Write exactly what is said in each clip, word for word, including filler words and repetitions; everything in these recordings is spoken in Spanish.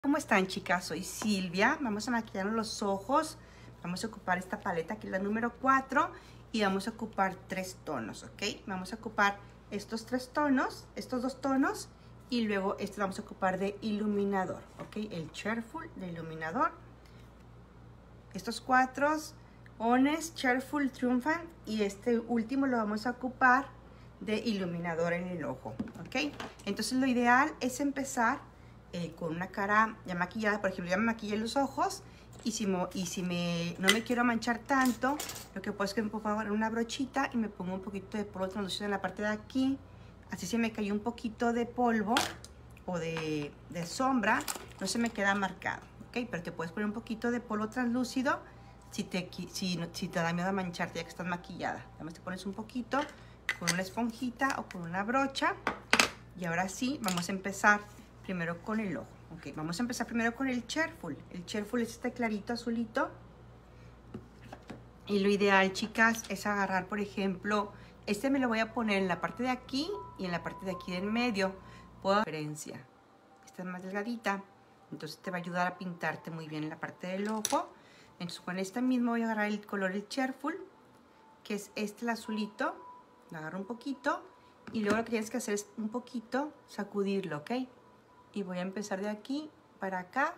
¿Cómo están, chicas? Soy Silvia. Vamos a maquillarnos los ojos. Vamos a ocupar esta paleta que es la número cuatro y vamos a ocupar tres tonos, ¿ok? Vamos a ocupar estos tres tonos, estos dos tonos y luego este vamos a ocupar de iluminador, ¿ok? El Cheerful de iluminador. Estos cuatro, Honest, Cheerful, Triumphant, y este último lo vamos a ocupar de iluminador en el ojo, ¿ok? Entonces lo ideal es empezar Eh, con una cara ya maquillada. Por ejemplo, ya me maquillé los ojos y si, me, y si me, no me quiero manchar tanto, lo que puedo es que me pongo agarrar una brochita y me pongo un poquito de polvo translúcido en la parte de aquí. Así se me cayó un poquito de polvo o de, de sombra, no se me queda marcado, ¿ok? Pero te puedes poner un poquito de polvo translúcido si te, si, si te da miedo a mancharte ya que estás maquillada. Además te pones un poquito con una esponjita o con una brocha. Y ahora sí, vamos a empezar primero con el ojo. Ok, vamos a empezar primero con el Cheerful. El Cheerful es este clarito azulito. Y lo ideal, chicas, es agarrar, por ejemplo, este me lo voy a poner en la parte de aquí y en la parte de aquí del medio. Puedo diferencia. Esta es más delgadita, entonces te va a ayudar a pintarte muy bien en la parte del ojo. Entonces con esta misma voy a agarrar el color el Cheerful, que es este el azulito. Lo agarro un poquito y luego lo que tienes que hacer es un poquito sacudirlo, ¿ok? Y voy a empezar de aquí para acá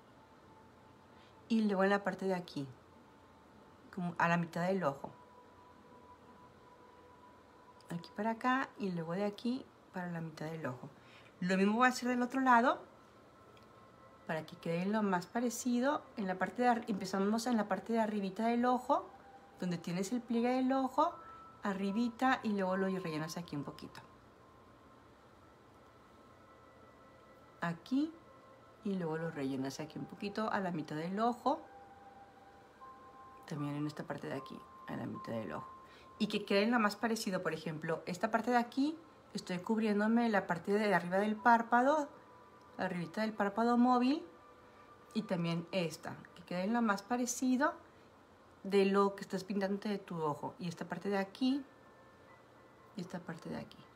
y luego en la parte de aquí, como a la mitad del ojo. Aquí para acá y luego de aquí para la mitad del ojo. Lo mismo voy a hacer del otro lado para que quede lo más parecido. En la parte de empezamos en la parte de arribita del ojo, donde tienes el pliegue del ojo, arribita, y luego lo rellenas aquí un poquito. Aquí y luego lo rellenas aquí un poquito a la mitad del ojo, también en esta parte de aquí a la mitad del ojo, y que quede lo más parecido. Por ejemplo, esta parte de aquí estoy cubriéndome la parte de arriba del párpado, arribita del párpado móvil, y también esta, que quede lo más parecido de lo que estás pintando de tu ojo, y esta parte de aquí y esta parte de aquí.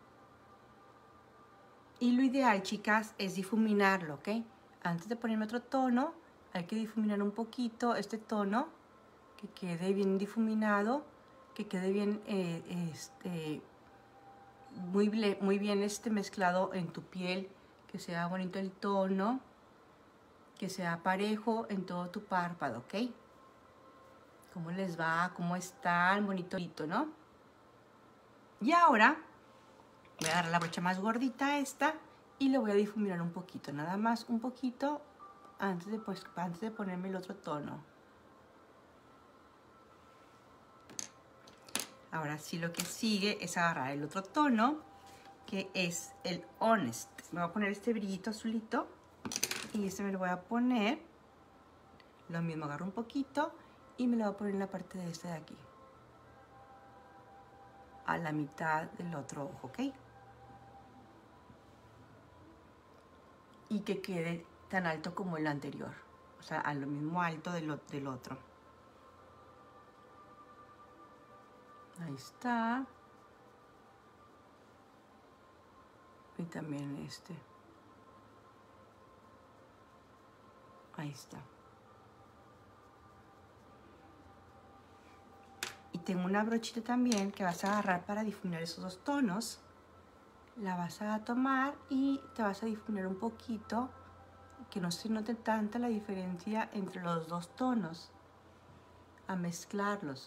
Y lo ideal, chicas, es difuminarlo, ¿ok? Antes de ponerme otro tono, hay que difuminar un poquito este tono, que quede bien difuminado, que quede bien, eh, este, muy, muy bien este mezclado en tu piel, que sea bonito el tono, que sea parejo en todo tu párpado, ¿ok? ¿Cómo les va? ¿Cómo están? Bonito, ¿no? Y ahora voy a agarrar la brocha más gordita esta y lo voy a difuminar un poquito, nada más un poquito antes de, pues, antes de ponerme el otro tono. Ahora sí, lo que sigue es agarrar el otro tono, que es el Honest. Me voy a poner este brillito azulito y este me lo voy a poner, lo mismo, agarro un poquito y me lo voy a poner en la parte de este de aquí, a la mitad del otro ojo, ¿ok? Y que quede tan alto como el anterior, o sea, a lo mismo alto del, del otro. Ahí está. Y también este. Ahí está. Y tengo una brochita también que vas a agarrar para difuminar esos dos tonos. La vas a tomar y te vas a difuminar un poquito, que no se note tanta la diferencia entre los dos tonos, a mezclarlos,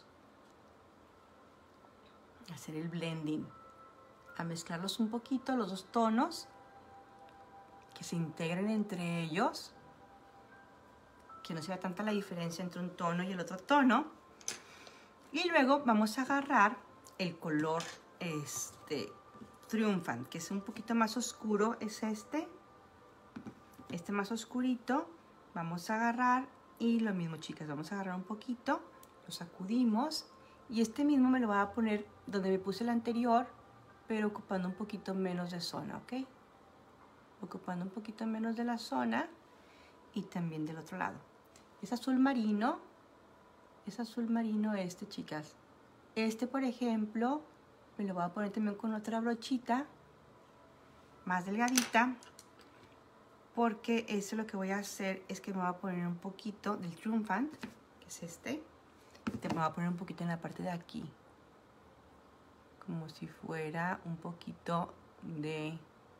a hacer el blending, a mezclarlos un poquito, los dos tonos, que se integren entre ellos, que no se vea tanta la diferencia entre un tono y el otro tono. Y luego vamos a agarrar el color este Triumphant, que es un poquito más oscuro, es este, este más oscurito. Vamos a agarrar y lo mismo, chicas, vamos a agarrar un poquito, lo sacudimos y este mismo me lo voy a poner donde me puse el anterior, pero ocupando un poquito menos de zona, ¿ok? Ocupando un poquito menos de la zona y también del otro lado. Es azul marino, es azul marino este, chicas. Este, por ejemplo, me lo voy a poner también con otra brochita más delgadita porque eso lo que voy a hacer es que me voy a poner un poquito del Triumphant, que es este. Te me voy a poner un poquito en la parte de aquí, como si fuera un poquito de,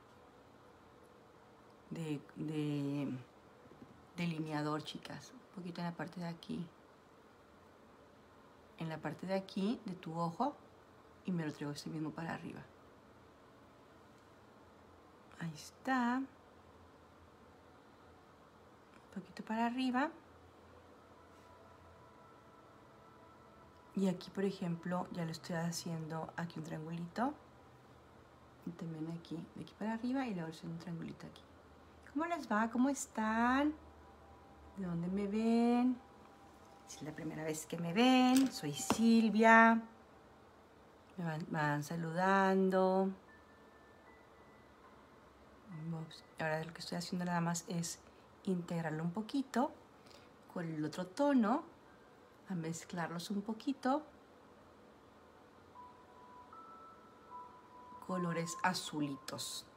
de, de delineador, chicas. Un poquito en la parte de aquí, en la parte de aquí de tu ojo, y me lo traigo este mismo para arriba. Ahí está. Un poquito para arriba. Y aquí, por ejemplo, ya lo estoy haciendo aquí un triangulito. Y también aquí, de aquí para arriba, y luego haciendo un triangulito aquí. ¿Cómo les va? ¿Cómo están? ¿De dónde me ven? Si es la primera vez que me ven, soy Silvia. Me van, me van saludando. Ahora lo que estoy haciendo nada más es integrarlo un poquito con el otro tono, a mezclarlos un poquito. Colores azulitos.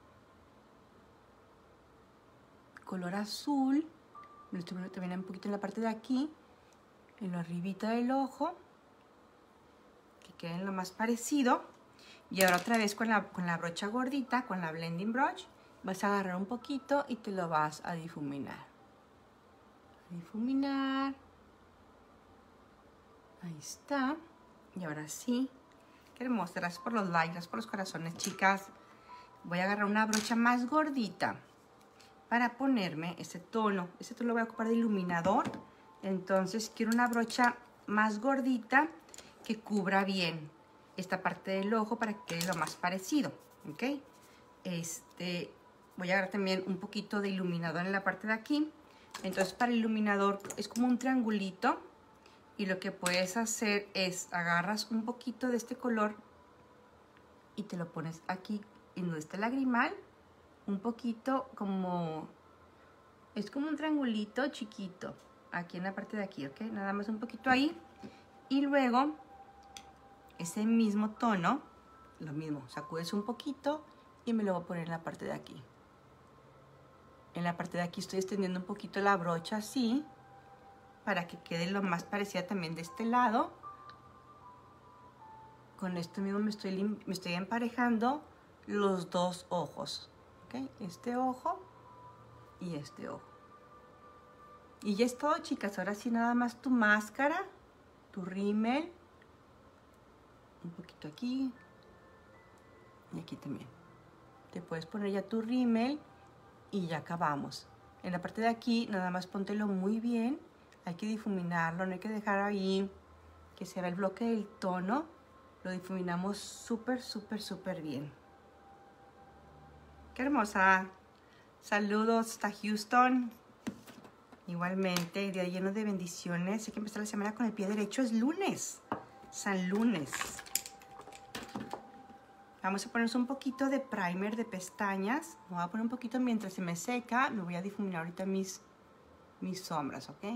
Color azul. Me lo estoy poniendo también un poquito en la parte de aquí, en la arribita del ojo, que queden lo más parecido. Y ahora otra vez con la, con la brocha gordita, con la blending brush, vas a agarrar un poquito y te lo vas a difuminar. Difuminar. Ahí está. Y ahora sí. Qué hermoso. Gracias por los likes, gracias por los corazones, chicas. Voy a agarrar una brocha más gordita para ponerme este tono. Este tono lo voy a ocupar de iluminador. Entonces quiero una brocha más gordita que cubra bien esta parte del ojo para que quede lo más parecido. ¿Ok? Este, voy a agarrar también un poquito de iluminador en la parte de aquí. Entonces para el iluminador es como un triangulito. Y lo que puedes hacer es agarras un poquito de este color y te lo pones aquí en donde está el lagrimal. Un poquito como, es como un triangulito chiquito. Aquí en la parte de aquí, ¿ok? Nada más un poquito ahí. Y luego, ese mismo tono, lo mismo, sacudes un poquito y me lo voy a poner en la parte de aquí. En la parte de aquí estoy extendiendo un poquito la brocha así, para que quede lo más parecida también de este lado. Con esto mismo me estoy, me estoy emparejando los dos ojos. ¿Okay? Este ojo y este ojo. Y ya es todo, chicas. Ahora sí nada más tu máscara, tu rímel. Un poquito aquí. Y aquí también. Te puedes poner ya tu rímel y ya acabamos. En la parte de aquí nada más póntelo muy bien. Hay que difuminarlo, no hay que dejar ahí que se vea el bloque del tono. Lo difuminamos súper, súper, súper bien. ¡Qué hermosa! Saludos hasta Houston. Igualmente, día lleno de bendiciones. Hay que empezar la semana con el pie derecho. Es lunes. San Lunes. Vamos a ponernos un poquito de primer de pestañas. Me voy a poner un poquito mientras se me seca. Me voy a difuminar ahorita mis, mis sombras, ¿ok?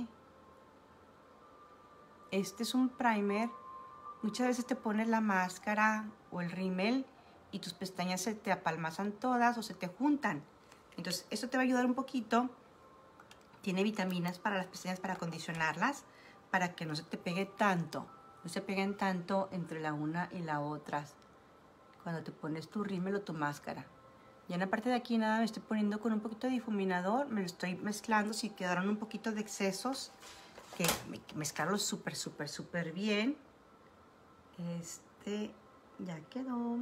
Este es un primer. Muchas veces te pones la máscara o el rímel y tus pestañas se te apalmazan todas o se te juntan. Entonces, esto te va a ayudar un poquito. Tiene vitaminas para las pestañas para acondicionarlas, para que no se te pegue tanto. No se peguen tanto entre la una y la otra cuando te pones tu rímel o tu máscara. Ya en la parte de aquí nada, me estoy poniendo con un poquito de difuminador. Me lo estoy mezclando. Si quedaron un poquito de excesos, que mezclarlos súper, súper, súper bien. Este ya quedó.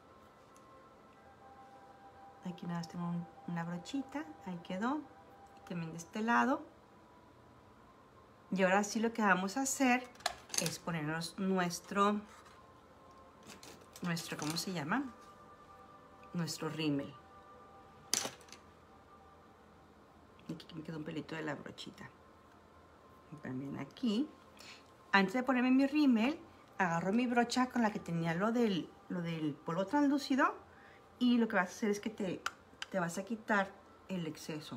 Aquí nada más tengo un, una brochita. Ahí quedó. Y también de este lado. Y ahora sí lo que vamos a hacer es ponernos nuestro, nuestro, ¿cómo se llama? Nuestro rímel. Aquí me quedó un pelito de la brochita. Y también aquí. Antes de ponerme mi rímel, agarro mi brocha con la que tenía lo del, lo del polvo translúcido. Y lo que vas a hacer es que te, te vas a quitar el exceso.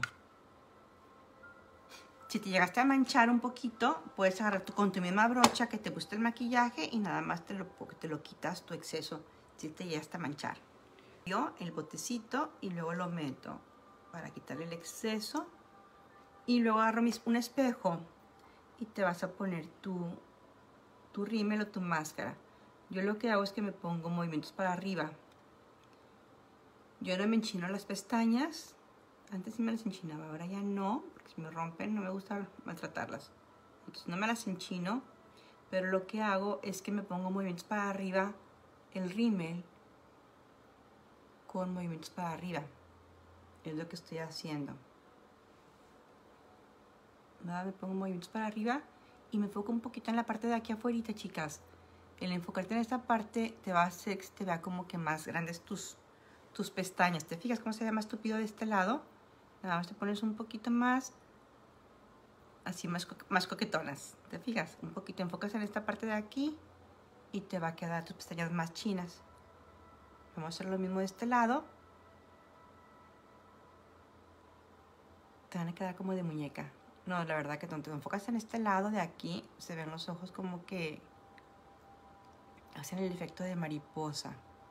Si te llegaste a manchar un poquito, puedes agarrar tu, con tu misma brocha que te guste el maquillaje y nada más te lo, te lo quitas tu exceso si te llegaste a manchar. Yo el botecito y luego lo meto para quitarle el exceso. Y luego agarro mis, un espejo y te vas a poner tu, tu rímel o tu máscara. Yo lo que hago es que me pongo movimientos para arriba. Yo no me enchino las pestañas. Antes sí me las enchinaba, ahora ya no, porque si me rompen no me gusta maltratarlas. Entonces no me las enchino, pero lo que hago es que me pongo movimientos para arriba, el rímel con movimientos para arriba. Es lo que estoy haciendo. Nada, me pongo movimientos para arriba y me enfoco un poquito en la parte de aquí afuera, chicas. El enfocarte en esta parte te va a hacer que te vea como que más grandes tus, tus pestañas. ¿Te fijas cómo se ve más tupido de este lado? Nada más te pones un poquito más, así más, co más coquetonas. ¿Te fijas? Un poquito enfocas en esta parte de aquí y te va a quedar tus pestañas más chinas. Vamos a hacer lo mismo de este lado. Te van a quedar como de muñeca. No, la verdad que cuando te enfocas en este lado de aquí, se ven los ojos como que hacen el efecto de mariposa.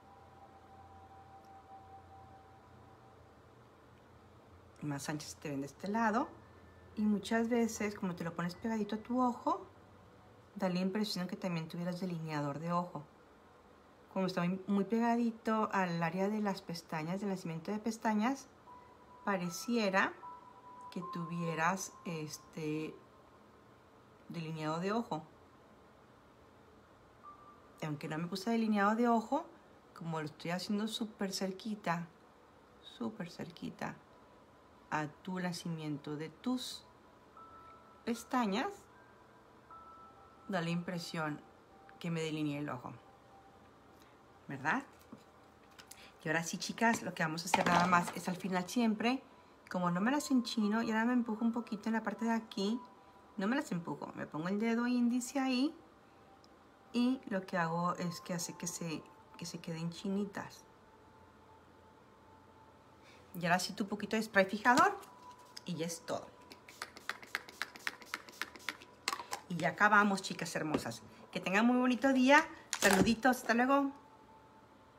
Más anchas te ven de este lado. Y muchas veces, como te lo pones pegadito a tu ojo, da la impresión que también tuvieras delineador de ojo. Como está muy, muy pegadito al área de las pestañas, del nacimiento de pestañas, pareciera que tuvieras este delineado de ojo. Aunque no me puse delineado de ojo, como lo estoy haciendo súper cerquita, súper cerquita a tu nacimiento de tus pestañas, da la impresión que me delineé el ojo, ¿verdad? Y ahora sí, chicas, lo que vamos a hacer nada más es al final siempre, como no me las enchino y ahora me empujo un poquito en la parte de aquí, no me las empujo, me pongo el dedo índice ahí y lo que hago es que hace que se, que se queden chinitas. Y ahora sí tu poquito de spray fijador y ya es todo. Y ya acabamos, chicas hermosas. Que tengan muy bonito día. Saluditos, hasta luego.